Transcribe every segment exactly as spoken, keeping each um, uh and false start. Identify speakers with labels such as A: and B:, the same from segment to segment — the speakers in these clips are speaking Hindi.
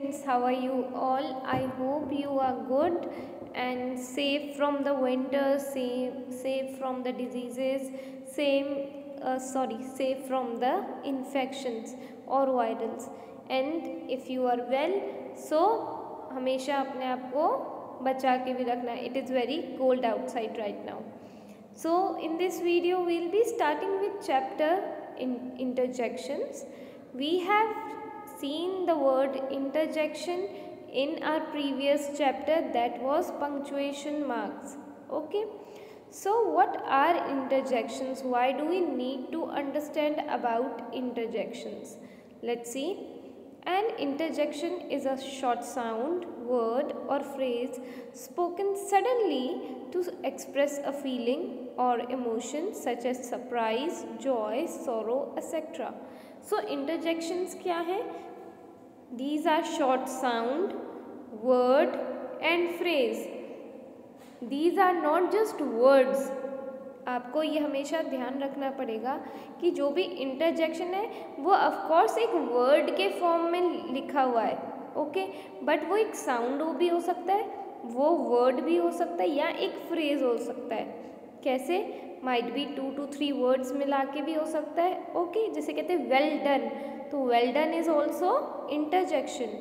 A: students, how are you all? I hope you are good and safe from the winter, safe, safe from the diseases, same, uh, sorry, safe from the infections or virals. And if you are well, so हमेशा अपने आप को बचा के भी रखना. It is very cold outside right now. So in this video we will be starting with chapter in interjections. We have seen the word interjection in our previous chapter, that was punctuation marks. Okay, so what are interjections? Why do we need to understand about interjections? Let's see. An interjection is a short sound, word or phrase spoken suddenly to express a feeling or emotion such as surprise, joy, sorrow, et cetera. So interjections क्या है? These are short sound, word and phrase. These are not just words. आपको ये हमेशा ध्यान रखना पड़ेगा कि जो भी इंटरजेक्शन है वो ऑफकोर्स एक वर्ड के फॉर्म में लिखा हुआ है, ओके, बट वो एक साउंड भी हो सकता है, वो वर्ड भी हो सकता है या एक फ्रेज हो सकता है. कैसे? Might be two to three words मिला के भी हो सकता है, ओके okay? जैसे कहते हैं वेल डन, तो well done is also interjection.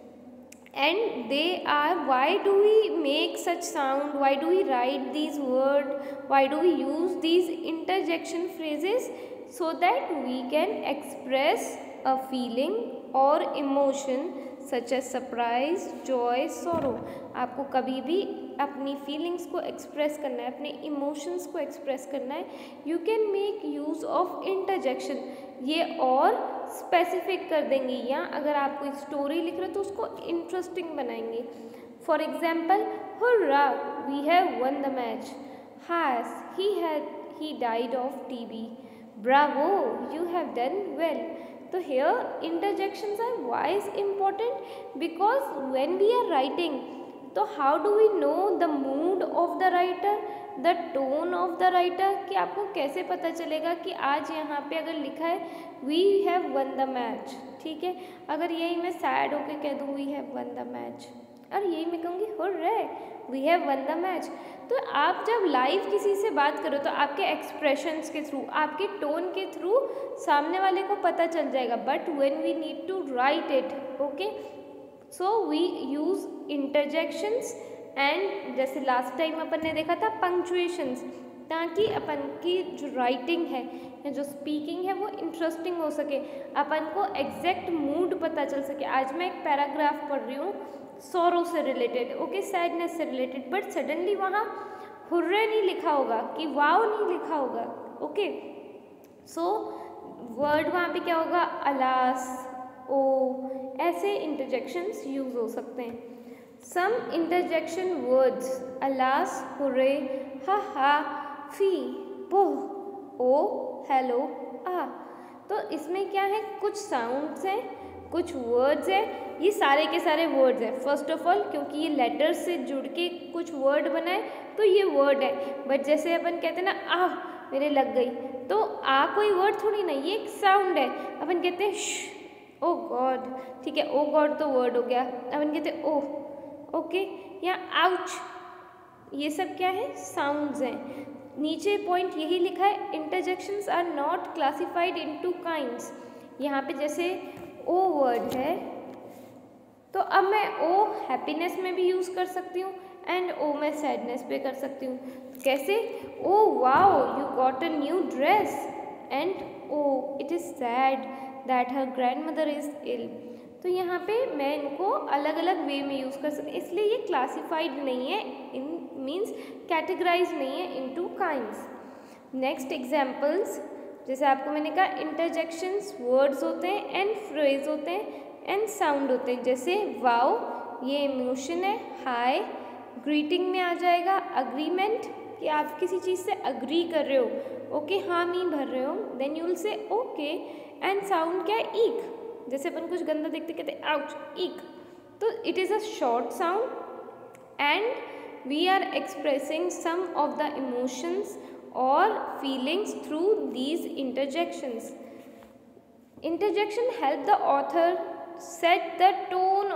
A: And they are, why do we make such sound, why do we write these words, why do we use these interjection phrases? So that we can express a feeling or emotion such as surprise, joy, sorrow. आपको कभी भी अपनी फीलिंग्स को एक्सप्रेस करना है, अपने इमोशंस को एक्सप्रेस करना है, you can make use of interjection. ये और स्पेसिफिक कर देंगे, या अगर आप कोई स्टोरी लिख रहे हो तो उसको इंटरेस्टिंग बनाएंगे. For example, hurrah we have won the match, alas he had he died of TB, bravo you have done well. तो here interjections are why is important? Because when we are writing, तो how do we know the mood of the writer, the tone of the writer, कि आपको कैसे पता चलेगा कि आज यहाँ पे अगर लिखा है we have won the match, ठीक है, अगर यही मैं सैड होके कह दूँ we have won the match, और यही मैं कहूँगी hurray we have won the match, तो आप जब लाइव किसी से बात करो तो आपके एक्सप्रेशंस के थ्रू, आपके टोन के थ्रू सामने वाले को पता चल जाएगा. But when we need to write it, okay, so we use interjections and जैसे लास्ट टाइम अपन ने देखा था पंक्चुएशंस, ताकि अपन की जो राइटिंग है या जो स्पीकिंग है वो इंटरेस्टिंग हो सके, अपन को एग्जैक्ट मूड पता चल सके. आज मैं एक पैराग्राफ पढ़ रही हूँ सॉरो से रिलेटेड, ओके, सैडनेस से रिलेटेड, बट सडनली वहाँ हुर्रे नहीं लिखा होगा कि वाव नहीं लिखा होगा, ओके. सो वर्ड वहाँ पे क्या होगा? अलास, ओ, ऐसे इंटरजेक्शंस यूज हो सकते हैं. Some interjection words alas, hurray, ha ha, फी, पोह, ओ, हेलो, आ. तो इसमें क्या है? कुछ साउंड्स हैं, कुछ वर्ड्स हैं, ये सारे के सारे वर्ड्स हैं. फर्स्ट ऑफ ऑल क्योंकि ये लेटर्स से जुड़ के कुछ वर्ड बनाए तो ये वर्ड है, बट जैसे अपन कहते हैं ना आ मेरे लग गई, तो आ कोई वर्ड थोड़ी ना, ये एक साउंड है. अपन कहते हैं श, ओ गॉड, ठीक है, ओ गॉड तो वर्ड हो गया. अपन कहते हैं ओ, ओके, या आउच, ये सब क्या है? साउंड्स हैं. नीचे पॉइंट यही लिखा है, interjections are not classified into kinds. यहाँ पे जैसे ओ वर्ड है तो अब मैं ओ हैप्पीनेस में भी यूज़ कर सकती हूँ एंड ओ मैं सैडनेस पे कर सकती हूँ. कैसे? Oh wow you got a new dress, and oh it is sad that her grandmother is ill. तो यहाँ पे मैं इनको अलग अलग वे में यूज़ कर सकती, इसलिए ये क्लासिफाइड नहीं है, इन मीन्स कैटेगराइज नहीं है इनटू काइंड्स. नेक्स्ट एग्जाम्पल्स, जैसे आपको मैंने कहा इंटरजेक्शंस वर्ड्स होते हैं एंड फ्रेज होते हैं एंड साउंड होते हैं. जैसे वाओ ये इमोशन है, हाय ग्रीटिंग में आ जाएगा, अग्रीमेंट कि आप किसी चीज़ से अग्री कर रहे हो, ओके, हाँ मी भर रहे हो, then you will say okay. And sound क्या है? ईक, जैसे अपन कुछ गंदा देखते कहते हैं आउच, ईक. तो it is a short sound and we are expressing some of the emotions or feelings through these interjections. Interjection help the author set the tone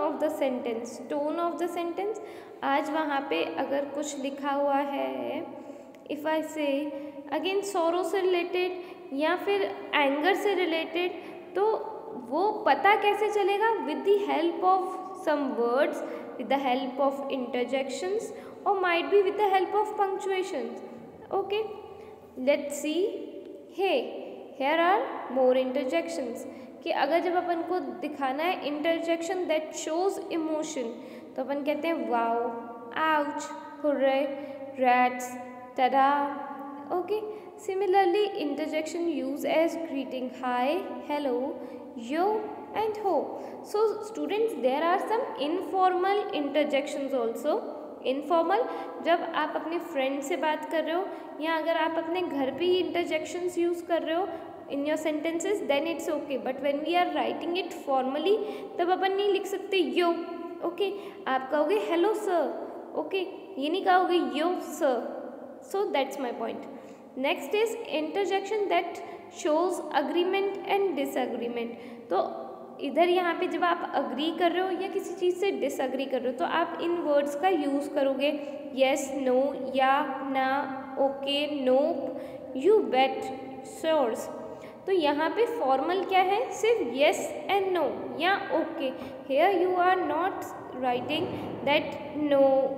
A: of the sentence. Tone of the sentence, आज वहाँ पे अगर कुछ लिखा हुआ है, if I say again sorrow से related या फिर anger से related, तो वो पता कैसे चलेगा? With the help of some words, with the help of interjections, or might be with the help of punctuations. Okay, let's see. Hey, here are more interjections. कि अगर जब अपन को दिखाना है interjection that shows emotion, तो अपन कहते हैं wow, ouch, hooray, rats, tada. Okay, similarly interjection used as greeting, hi, hello, yo and ho. So students, there are some informal interjections also. Informal, जब आप अपने फ्रेंड से बात कर रहे हो या अगर आप अपने घर पे ही इंटरजेक्शंस यूज़ कर रहे हो in your sentences, then it's okay. But when we are writing it formally, तब अपन नहीं लिख सकते यो. ओके, आप कहोगे हेलो सर. ओके, ये नहीं कहोगे yo sir. So that's my point. Next is interjection that shows agreement and disagreement. तो इधर यहाँ पे जब आप अग्री कर रहे हो या किसी चीज़ से डिसअग्री कर रहे हो, तो आप इन वर्ड्स का यूज़ करोगे. Yes, no, yeah, nah, okay, nope, you बेट, श्योर्स. तो यहाँ पे फॉर्मल क्या है? सिर्फ येस एंड नो या okay. Here you are not writing that no,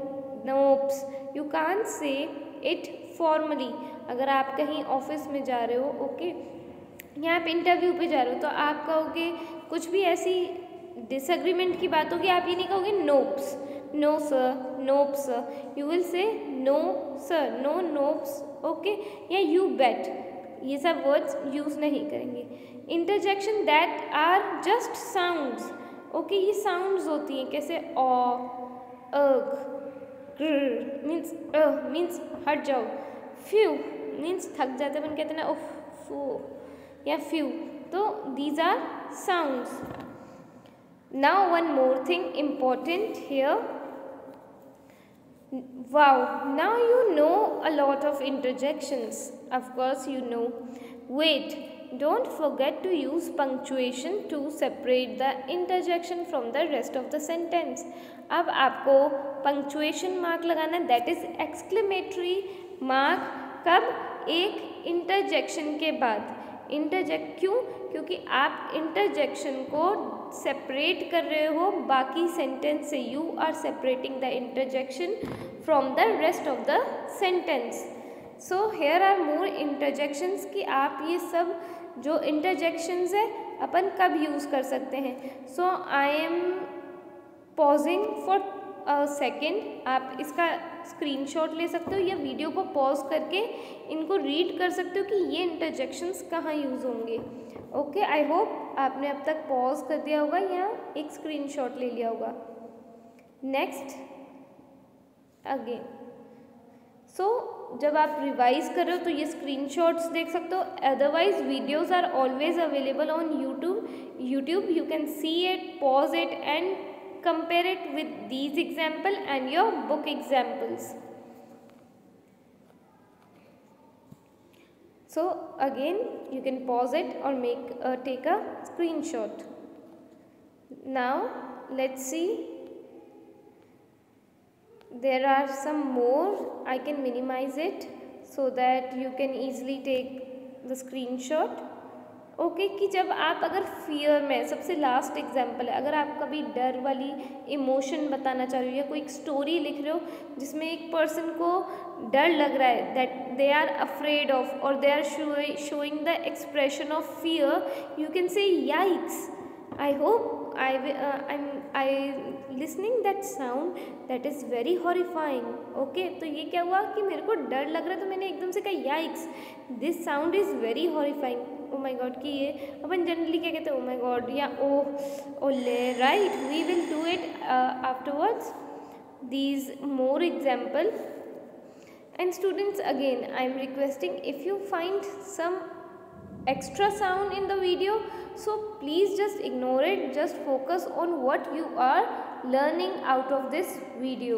A: nopes. You can't say it formally. अगर आप कहीं ऑफिस में जा रहे हो, ओके, यहाँ पे इंटरव्यू पे जा रहे हो, तो आप कहोगे कुछ भी ऐसी डिसएग्रीमेंट की बात होगी, आप ये नहीं कहोगे nopes, no sir, nope sir. You will say no sir, no nopes. Okay, yeah you bet. ये सब वर्ड्स यूज़ नहीं करेंगे. Interjection that are just sounds. Okay, ये साउंड्स होती हैं. कैसे? ऑ, अग, ग्र मीन्स अ मीन्स हट जाओ. फ्यू मीन्स थक जाते हैं, अपन कहते हैं ना उफ, फू या फ्यू. तो these are sounds. Now one more thing important here. Wow, now you know a lot of interjections. Of course you know. Wait, don't forget to use punctuation to separate the interjection from the rest of the sentence. अब आपको punctuation mark लगाना है, that is exclamatory mark. कब? एक interjection के बाद. इंटरजेक्ट क्यों? क्योंकि आप इंटरजेक्शन को सेपरेट कर रहे हो बाकी सेंटेंस से. You are separating the interjection from the rest of the sentence. So here are more interjections कि आप ये सब जो इंटरजेक्शंस है अपन कब यूज़ कर सकते हैं. So I am pausing for a second. आप इसका स्क्रीनशॉट ले सकते हो या वीडियो को पॉज करके इनको रीड कर सकते हो कि ये इंटरजेक्शंस कहाँ यूज़ होंगे. ओके, आई होप आपने अब तक पॉज कर दिया होगा या एक स्क्रीनशॉट ले लिया होगा. नेक्स्ट अगेन, सो जब आप रिवाइज कर रहे हो तो ये स्क्रीनशॉट्स देख सकते हो. Otherwise videos are always available on YouTube. YouTube you can see it, pause it and compare it with these example and your book examples. So again you can pause it or make uh, take a screenshot. Now let's see, there are some more. I can minimize it so that you can easily take the screenshot. Okay okay, कि जब आप अगर फियर में, सबसे लास्ट एग्जांपल है, अगर आप कभी डर वाली इमोशन बताना चाह रहे हो या कोई एक स्टोरी लिख रहे हो जिसमें एक पर्सन को डर लग रहा है, that they are afraid of और they are showing the expression of fear, you can say yikes. I hope I I I listening that sound that is very horrifying. Okay, तो ये क्या हुआ कि मेरे को डर लग रहा है तो मैंने एकदम से कहा yikes, this sound is very horrifying. Oh my god कि ये अपन जनरली क्या कहते हैं, ओ माई गॉड या ओ ओले, right. We will do it afterwards these more example. And students, again I am requesting, if you find some extra sound in the video, so please just ignore it, just focus on what you are learning out of this video.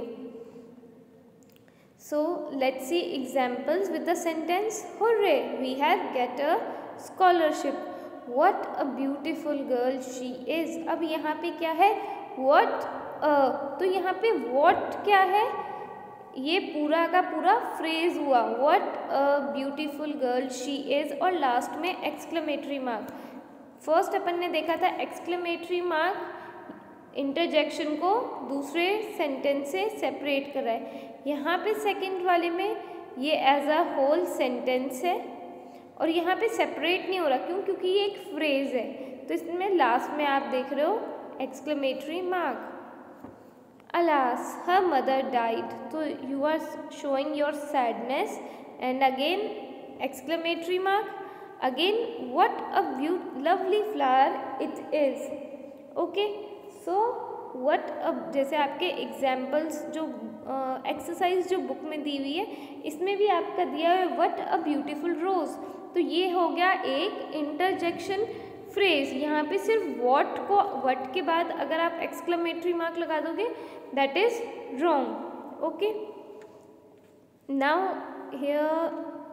A: So let's see examples with the sentence, hooray, we have get a scholarship. What a beautiful girl she is. अब यहाँ पे क्या है, व्हाट अ, तो यहाँ पे व्हाट क्या है, ये पूरा का पूरा फ्रेज हुआ, what a beautiful girl she is, और लास्ट में एक्सक्लेमेटरी मार्क। फर्स्ट अपन ने देखा था एक्सक्लेमेटरी मार्क इंटरजेक्शन को दूसरे सेंटेंस से सेपरेट कर रहा है, यहाँ पे सेकंड वाले में ये एज अ होल सेंटेंस है और यहाँ पे सेपरेट नहीं हो रहा, क्यों, क्योंकि ये एक फ्रेज है। तो इसमें लास्ट में आप देख रहे हो exclamatory mark. Alas, her mother died. So you are showing your sadness, and again exclamatory mark. Again, what a beautiful, lovely flower it is. Okay, so what a, जैसे आपके एग्जाम्पल्स जो एक्सरसाइज uh, जो बुक में दी हुई है, इसमें भी आपका दिया है what a beautiful rose. तो ये हो गया एक इंटरजेक्शन फ्रेज। यहाँ पे सिर्फ वॉट को वट के बाद अगर आप एक्सक्लेमेटरी मार्क लगा दोगे that is wrong. Okay, now here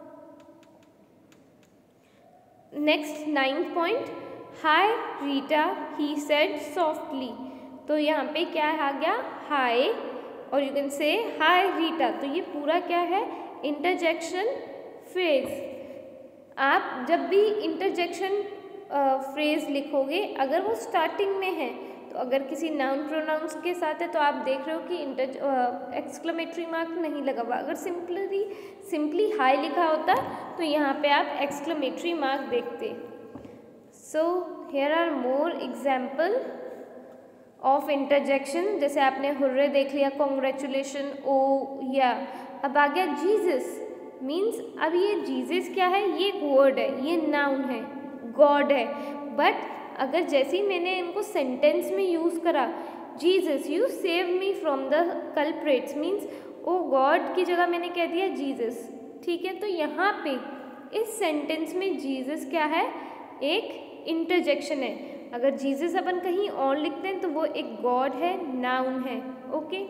A: next ninth point, hi Rita he said softly. तो यहाँ पे क्या आ गया, हाय, और यू कैन से हाय रीटा। तो ये पूरा क्या है, इंटरजेक्शन फ्रेज। आप जब भी इंटरजेक्शन फ्रेज लिखोगे, अगर वो स्टार्टिंग में है, तो अगर किसी नाउन प्रोनाउंस के साथ है तो आप देख रहे हो कि इंटर एक्सक्लेमेटरी मार्क नहीं लगा हुआ। अगर सिंपली सिंपली हाई लिखा होता तो यहाँ पे आप एक्सक्लेमेटरी मार्क देखते। So here are more example of interjection. जैसे आपने हुर्रे देख लिया, कॉन्ग्रेचुलेशन, ओ, या। अब आ गया जीसस, मीन्स अब ये जीसस क्या है, ये एक वर्ड है, ये नाउन है, गॉड है। बट अगर जैसे ही मैंने इनको सेंटेंस में यूज़ करा, Jesus you save me from the culprits, means oh god की जगह मैंने कह दिया जीसस। ठीक है, तो यहाँ पे इस सेंटेंस में जीसस क्या है, एक इंटरजेक्शन है। अगर जीसस अपन कहीं और लिखते हैं तो वो एक गॉड है, नाउन है। Okay,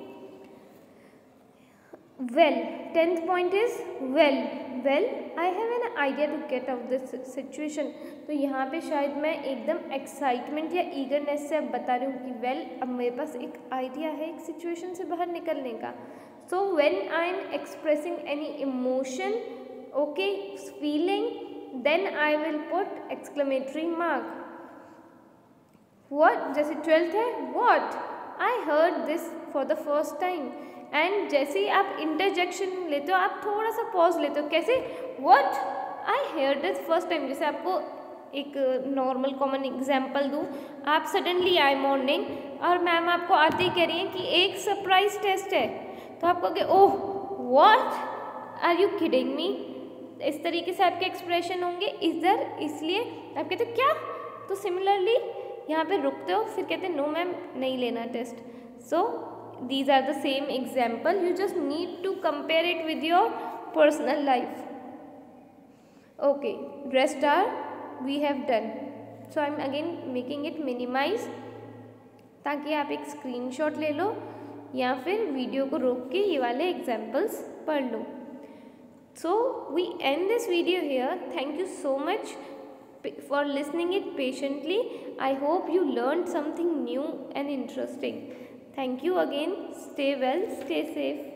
A: well, tenth point is well. Well, I have an idea to get out this situation. तो यहाँ पे शायद मैं एकदम एक्साइटमेंट या ईगरनेस से अब बता रही हूँ कि वेल well, अब मेरे पास एक आइडिया है एक सिचुएशन से बाहर निकलने का। So when I am expressing any emotion, okay, feeling, then I will put exclamatory mark. What, जैसे ट्वेल्थ है, what, I heard this for the first time. And जैसे ही आप इंटरजेक्शन लेते हो, आप थोड़ा सा पॉज लेते हो, कैसे, what, I hear this first time. जैसे आपको एक नॉर्मल कॉमन एग्जांपल दूँ, आप सडनली आए मॉर्निंग और मैम आपको आते ही कह रही हैं कि एक सरप्राइज टेस्ट है, तो आप कहोगे oh what are you kidding me. इस तरीके से आपके एक्सप्रेशन होंगे इधर, इसलिए आप कहते हो क्या। तो सिमिलरली यहाँ पे रुकते हो, फिर कहते हैं नो मैम नहीं लेना test. So these are the same example, you just need to compare it with your personal life. Okay, rest are we have done. So I'm again making it minimize ताकि आप एक screenshot ले लो या फिर वीडियो को रोक के ये वाले examples पढ़ लो। So we end this video here. Thank you so much for listening it patiently. I hope you learned something new and interesting. Thank you again. Stay well, stay safe.